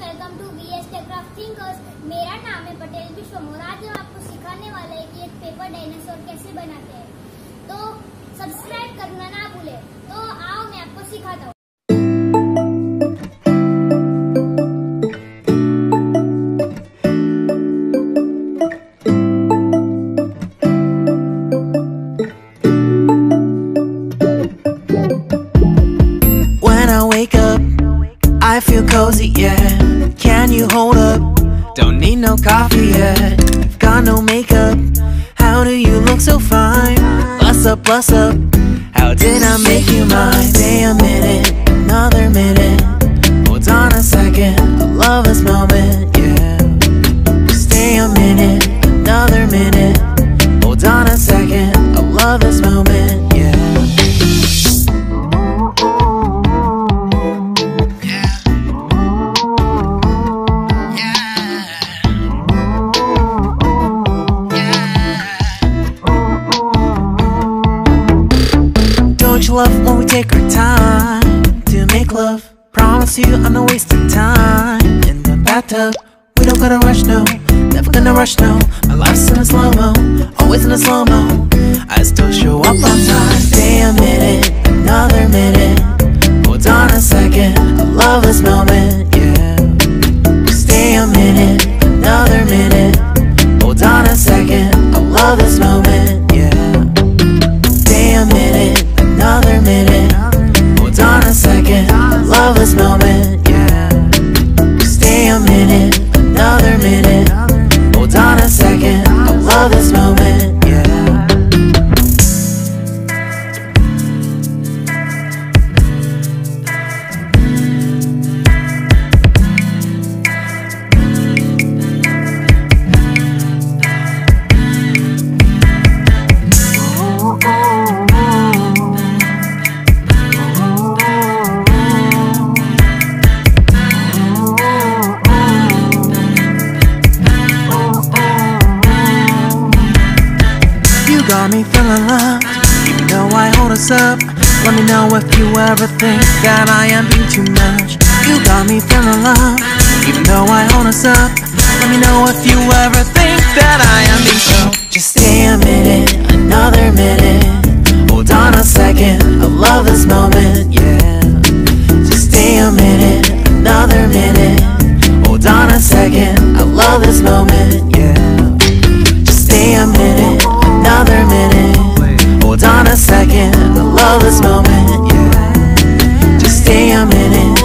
Welcome to VS Techcraft Thinkers. मेरा नाम है पटेल विश्वम और आज हम आपको सिखाने वाले हैं कि एक पेपर डायनासोर कैसे बनाते हैं। तो सब्सक्राइब करना ना भूले। तो आओ मैं आपको सिखाता हूँ। I feel cozy, yeah. Can you hold up? Don't need no coffee yet. Got no makeup. How do you look so fine? Bust up, bust up. How did I make you mine? Stay a minute, another minute. Hold on a second, I love this moment, yeah. Stay a minute, another minute. Hold on a second, I love this moment, yeah. Don't you love when we take our time to make love? Promise you I'm not wasting time in the bathtub. We don't gotta rush, no, never gonna rush, no. My life's in a slow-mo, always in a slow-mo. I still show up on time. Stay a minute, another minute. Hold on a second, I love this moment, yeah. Stay a minute, another minute. Hold on a second, I love this moment, yeah. Stay a minute, another minute. Hold on a second, I love this moment, yeah. Stay a minute, another minute. Hold on a second, I love this moment, yeah. Got me feeling loved, even though I hold us up. Let me know if you ever think that I am being too much. You got me feeling loved, even though I hold us up. Let me know if you ever think that I am being so. Just stay a minute, another minute. Hold on a second, I love this moment, yeah. Just stay a minute, another minute. Hold on a second, I love this moment, yeah. Just stay a minute, another minute. Hold on a second, I love this moment, yeah. Just stay a minute,